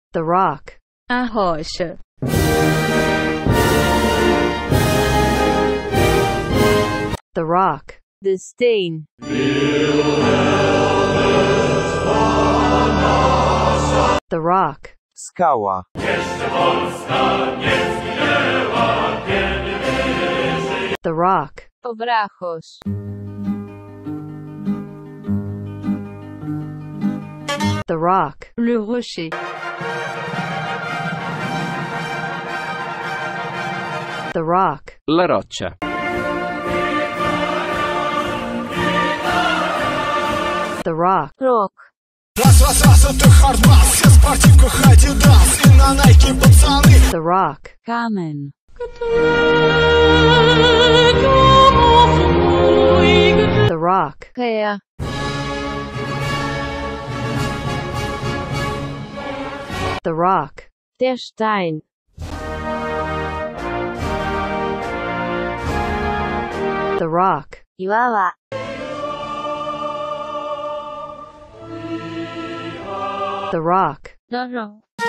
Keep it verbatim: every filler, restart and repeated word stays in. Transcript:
The rock. A rocha. The rock. De steen. The rock. Skała. The rock. Obrachos. The rock. Le rocher. The rock. La roccia. The rock. Rock. Раз-раз-раз, это хардбас, все в спортивках Adidas и на Nike пацаны. The rock. Kamen. The rock. Kea. The rock. Der Stein. The rock. 岩は The rock. ドロー。